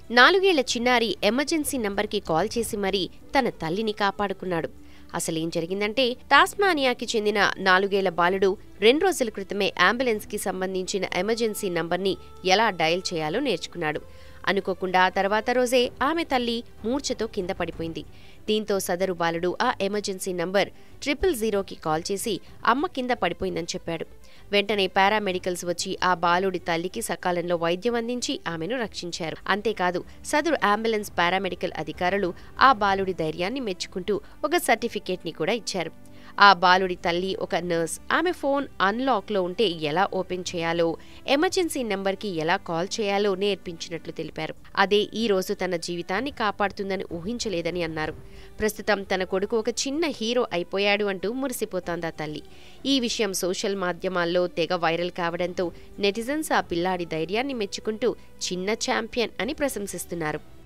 4 ఏళ్ల చిన్నారి ఎమర్జెన్సీ నంబర్కి కాల్ చేసి మరీ తన తల్లిని కాపాడుకున్నాడు. అసలేం జరిగిందంటే, టాస్మానియాకి చెందిన 4 ఏళ్ల బాలుడు 2 రోజుల క్రితమే అంబులెన్స్కి సంబంధించిన ఎమర్జెన్సీ నంబర్ని ఎలా డయల్ చేయాలో నేర్చుకున్నాడు. అనుకోకుండా తర్వాత రోజే ఆమె తల్లి మూర్ఛతో కింద పడిపోయింది. దీంతో సదరు బాలుడు ఆ ఎమర్జెన్సీ నంబర్ 000కి కాల్ చేసి అమ్మ కింద పడిపోయిందని చెప్పాడు. వెంటనే పారామెడికల్స్ వచ్చి ఆ బాలుడి తల్లికి సకాలంలో వైద్యం అందించి ఆమెను రక్షించారు. అంతేకాదు, సదరు అంబులెన్స్ పారామెడికల్ అధికారులు ఆ బాలుడి ధైర్యాన్ని మెచ్చుకుంటూ ఒక సర్టిఫికేట్ని కూడా ఇచ్చారు. ఆ బాలుడి తల్లి ఒక నర్స్ ఆమె ఫోన్ అన్లాక్లో ఉంటే ఎలా ఓపెన్ చేయాలో, ఎమర్జెన్సీ నెంబర్కి ఎలా కాల్ చేయాలో నేర్పించినట్లు తెలిపారు. అదే ఈ రోజు తన జీవితాన్ని కాపాడుతుందని ఊహించలేదని అన్నారు. ప్రస్తుతం తన కొడుకు ఒక చిన్న హీరో అయిపోయాడు అంటూ మురిసిపోతోందా తల్లి. ఈ విషయం సోషల్ మాధ్యమాల్లో తెగ వైరల్ కావడంతో నెటిజన్స్ ఆ పిల్లాడి ధైర్యాన్ని మెచ్చుకుంటూ చిన్న ఛాంపియన్ అని ప్రశంసిస్తున్నారు.